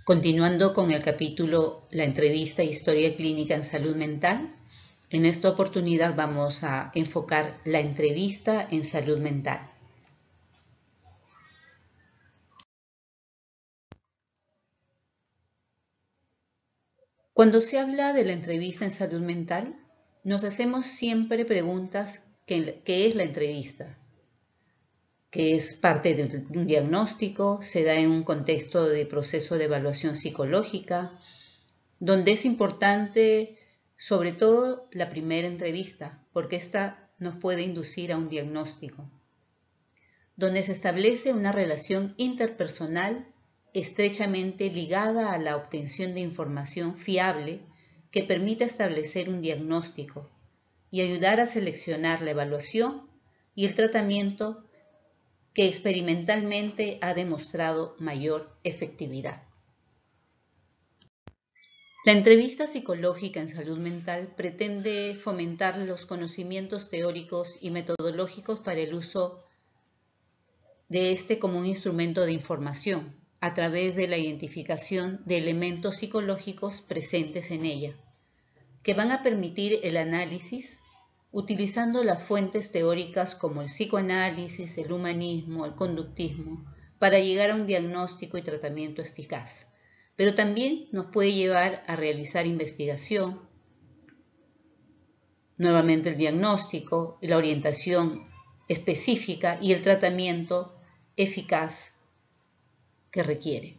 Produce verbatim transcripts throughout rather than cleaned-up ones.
Continuando con el capítulo La entrevista e historia clínica en salud mental, en esta oportunidad vamos a enfocar la entrevista en salud mental. Cuando se habla de la entrevista en salud mental, nos hacemos siempre preguntas: ¿qué, qué es la entrevista? Que es parte de un diagnóstico, se da en un contexto de proceso de evaluación psicológica, donde es importante sobre todo la primera entrevista, porque esta nos puede inducir a un diagnóstico, donde se establece una relación interpersonal estrechamente ligada a la obtención de información fiable que permita establecer un diagnóstico y ayudar a seleccionar la evaluación y el tratamiento que experimentalmente ha demostrado mayor efectividad. La entrevista psicológica en salud mental pretende fomentar los conocimientos teóricos y metodológicos para el uso de este como un instrumento de información, a través de la identificación de elementos psicológicos presentes en ella, que van a permitir el análisis utilizando las fuentes teóricas como el psicoanálisis, el humanismo, el conductismo, para llegar a un diagnóstico y tratamiento eficaz. Pero también nos puede llevar a realizar investigación, nuevamente el diagnóstico, la orientación específica y el tratamiento eficaz que requiere.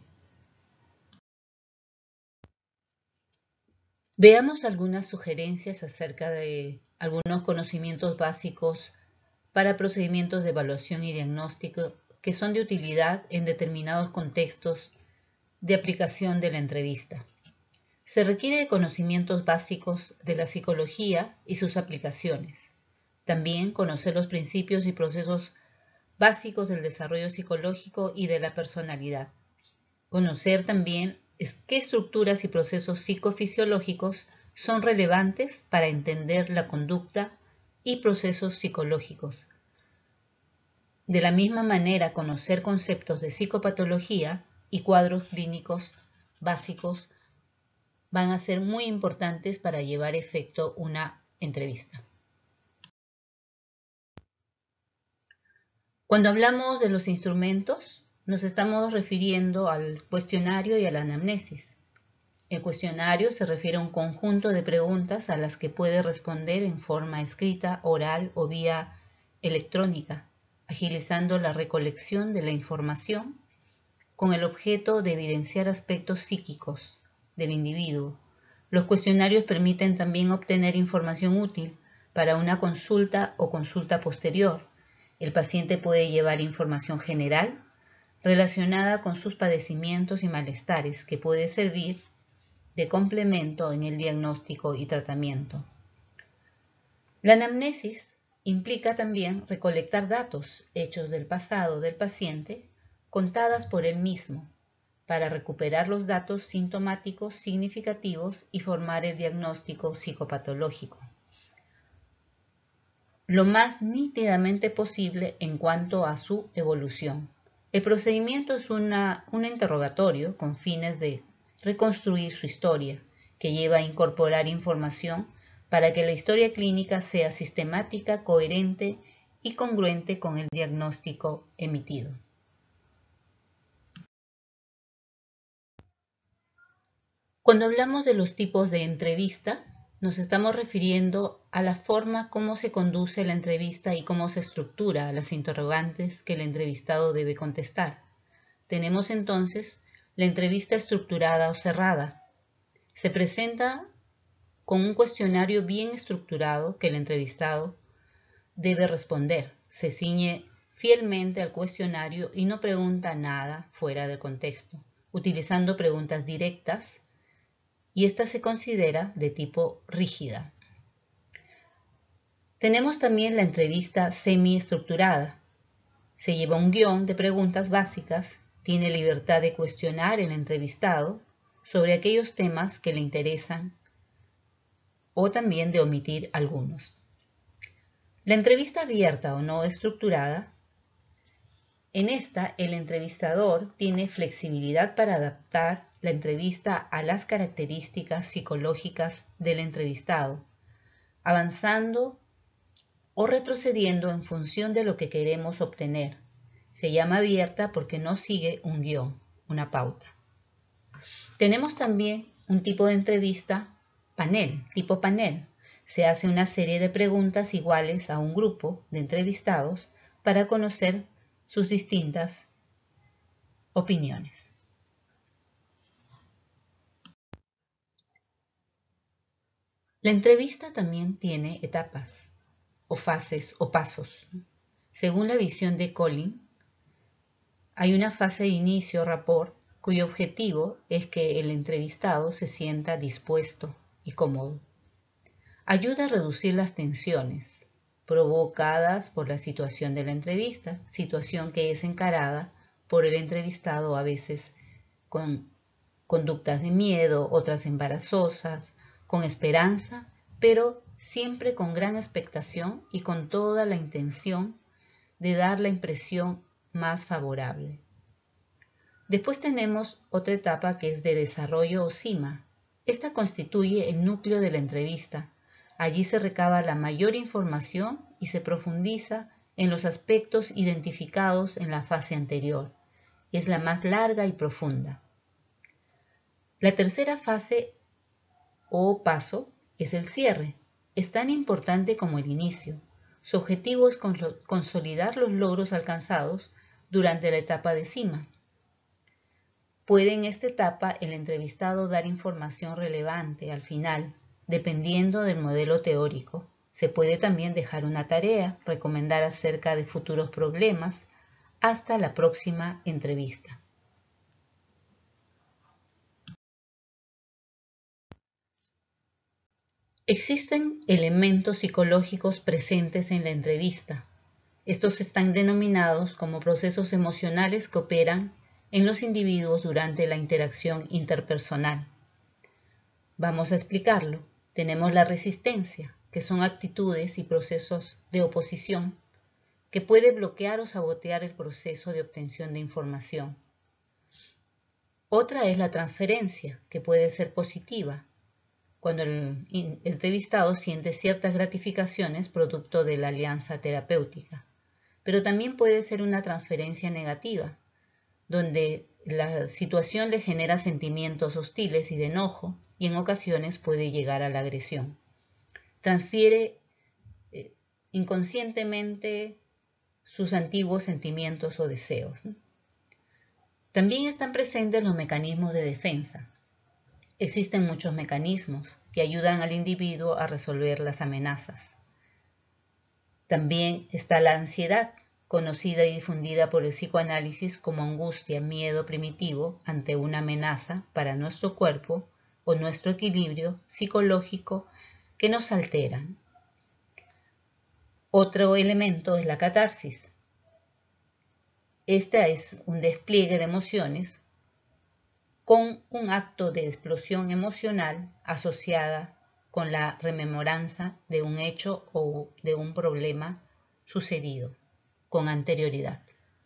Veamos algunas sugerencias acerca de algunos conocimientos básicos para procedimientos de evaluación y diagnóstico que son de utilidad en determinados contextos de aplicación de la entrevista. Se requiere de conocimientos básicos de la psicología y sus aplicaciones. También conocer los principios y procesos básicos del desarrollo psicológico y de la personalidad. Conocer también qué estructuras y procesos psicofisiológicos son relevantes para entender la conducta y procesos psicológicos. De la misma manera, conocer conceptos de psicopatología y cuadros clínicos básicos van a ser muy importantes para llevar a efecto una entrevista. Cuando hablamos de los instrumentos, nos estamos refiriendo al cuestionario y a la anamnesis. El cuestionario se refiere a un conjunto de preguntas a las que puede responder en forma escrita, oral o vía electrónica, agilizando la recolección de la información con el objeto de evidenciar aspectos psíquicos del individuo. Los cuestionarios permiten también obtener información útil para una consulta o consulta posterior. El paciente puede llevar información general relacionada con sus padecimientos y malestares que puede servir de complemento en el diagnóstico y tratamiento. La anamnesis implica también recolectar datos hechos del pasado del paciente contadas por él mismo, para recuperar los datos sintomáticos significativos y formar el diagnóstico psicopatológico lo más nítidamente posible en cuanto a su evolución. El procedimiento es una, un interrogatorio con fines de reconstruir su historia, que lleva a incorporar información para que la historia clínica sea sistemática, coherente y congruente con el diagnóstico emitido. Cuando hablamos de los tipos de entrevista, nos estamos refiriendo a la forma como se conduce la entrevista y cómo se estructura las interrogantes que el entrevistado debe contestar. Tenemos entonces la entrevista estructurada o cerrada. Se presenta con un cuestionario bien estructurado que el entrevistado debe responder. Se ciñe fielmente al cuestionario y no pregunta nada fuera del contexto, utilizando preguntas directas, y esta se considera de tipo rígida. Tenemos también la entrevista semiestructurada. Se lleva un guión de preguntas básicas, tiene libertad de cuestionar el entrevistado sobre aquellos temas que le interesan o también de omitir algunos. La entrevista abierta o no estructurada En esta, el entrevistador tiene flexibilidad para adaptar la entrevista a las características psicológicas del entrevistado, avanzando o retrocediendo en función de lo que queremos obtener. Se llama abierta porque no sigue un guión, una pauta. Tenemos también un tipo de entrevista panel, tipo panel. Se hace una serie de preguntas iguales a un grupo de entrevistados para conocer sus distintas opiniones. La entrevista también tiene etapas, o fases, o pasos. Según la visión de Collin, hay una fase de inicio, rapport, cuyo objetivo es que el entrevistado se sienta dispuesto y cómodo. Ayuda a reducir las tensiones provocadas por la situación de la entrevista, situación que es encarada por el entrevistado a veces con conductas de miedo, otras embarazosas, con esperanza, pero siempre con gran expectación y con toda la intención de dar la impresión más favorable. Después tenemos otra etapa que es de desarrollo o cima. Esta constituye el núcleo de la entrevista. Allí se recaba la mayor información y se profundiza en los aspectos identificados en la fase anterior. Es la más larga y profunda. La tercera fase o paso es el cierre. Es tan importante como el inicio. Su objetivo es consolidar los logros alcanzados durante la etapa de cima. Puede en esta etapa el entrevistado dar información relevante al final, dependiendo del modelo teórico. Se puede también dejar una tarea, recomendar acerca de futuros problemas, hasta la próxima entrevista. Existen elementos psicológicos presentes en la entrevista. Estos están denominados como procesos emocionales que operan en los individuos durante la interacción interpersonal. Vamos a explicarlo. Tenemos la resistencia, que son actitudes y procesos de oposición que puede bloquear o sabotear el proceso de obtención de información. Otra es la transferencia, que puede ser positiva, cuando el entrevistado siente ciertas gratificaciones producto de la alianza terapéutica. Pero también puede ser una transferencia negativa, donde la situación le genera sentimientos hostiles y de enojo, y en ocasiones puede llegar a la agresión. Transfiere eh, inconscientemente sus antiguos sentimientos o deseos, ¿no? También están presentes los mecanismos de defensa. Existen muchos mecanismos que ayudan al individuo a resolver las amenazas. También está la ansiedad, conocida y difundida por el psicoanálisis como angustia, miedo primitivo ante una amenaza para nuestro cuerpo o nuestro equilibrio psicológico que nos alteran. Otro elemento es la catarsis. Esta es un despliegue de emociones con un acto de explosión emocional asociada con la rememoranza de un hecho o de un problema sucedido con anterioridad.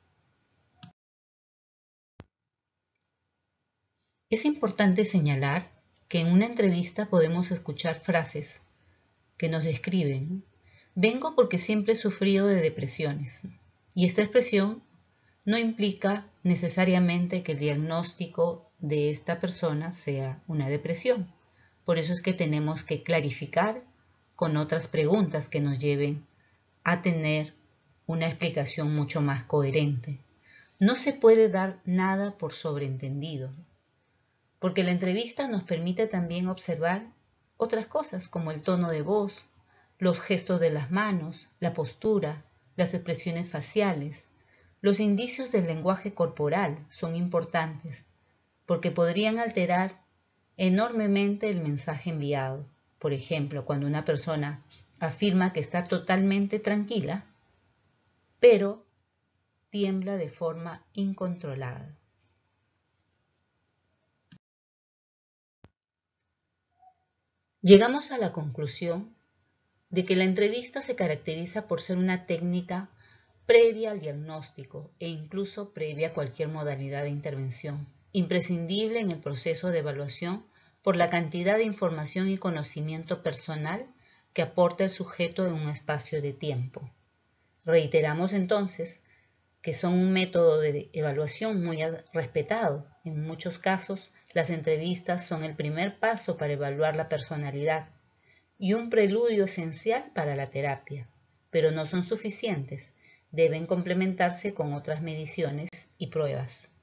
Es importante señalar que en una entrevista podemos escuchar frases que nos describen. Vengo porque siempre he sufrido de depresiones. Y esta expresión no implica necesariamente que el diagnóstico de esta persona sea una depresión. Por eso es que tenemos que clarificar con otras preguntas que nos lleven a tener una explicación mucho más coherente. No se puede dar nada por sobreentendido, porque la entrevista nos permite también observar otras cosas como el tono de voz, los gestos de las manos, la postura, las expresiones faciales. Los indicios del lenguaje corporal son importantes porque podrían alterar enormemente el mensaje enviado. Por ejemplo, cuando una persona afirma que está totalmente tranquila, pero tiembla de forma incontrolada. Llegamos a la conclusión de que la entrevista se caracteriza por ser una técnica previa al diagnóstico e incluso previa a cualquier modalidad de intervención, imprescindible en el proceso de evaluación por la cantidad de información y conocimiento personal que aporta el sujeto en un espacio de tiempo. Reiteramos entonces que son un método de evaluación muy respetado. En muchos casos, las entrevistas son el primer paso para evaluar la personalidad y un preludio esencial para la terapia, pero no son suficientes, deben complementarse con otras mediciones y pruebas.